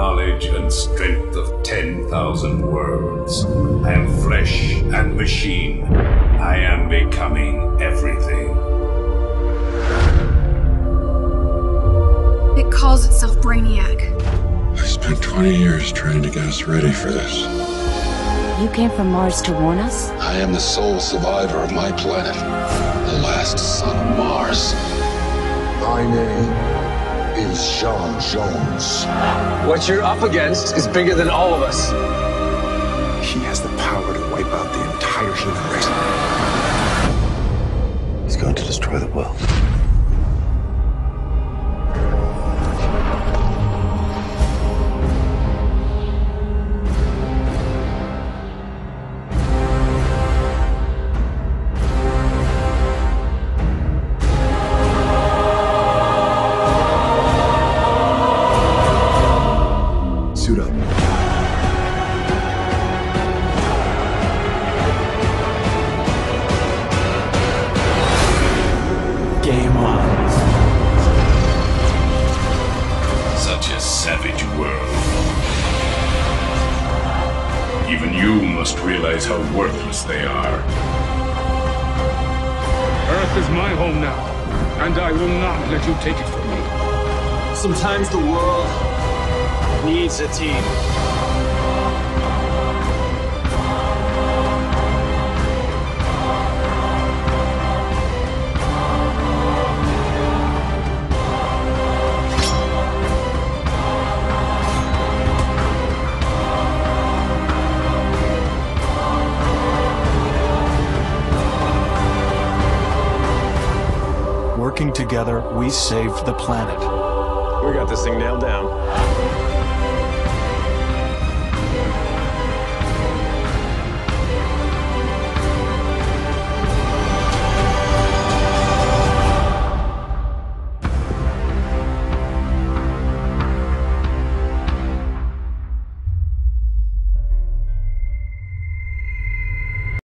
knowledge and strength of 10,000 worlds. I am flesh and machine. I am becoming everything. It calls itself Brainiac. I spent 20 years trying to get us ready for this. You came from Mars to warn us? I am the sole survivor of my planet, the last son of Mars. My name is Sean Jones. What you're up against is bigger than all of us. He has the power to wipe out the entire human race. He's going to destroy the world. Suit up. Game on. Such a savage world. Even you must realize how worthless they are. Earth is my home now, and I will not let you take it from me. Sometimes the world needs a team. Working together, we saved the planet. We got this thing nailed down.